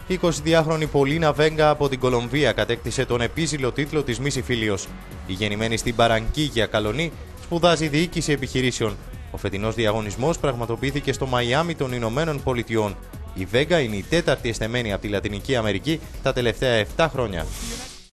Η 22χρονη Πολίνα Βέγκα από την Κολομβία κατέκτησε τον επίσηλο τίτλο της Μίση Φίλιος. Η γεννημένη στην Μπαρανκίγια Καλονή σπουδάζει διοίκηση επιχειρήσεων. Ο φετινός διαγωνισμός πραγματοποιήθηκε στο Μαϊάμι των Ηνωμένων Πολιτειών. Η Βέγκα είναι η τέταρτη εστεμένη από τη Λατινική Αμερική τα τελευταία 7 χρόνια.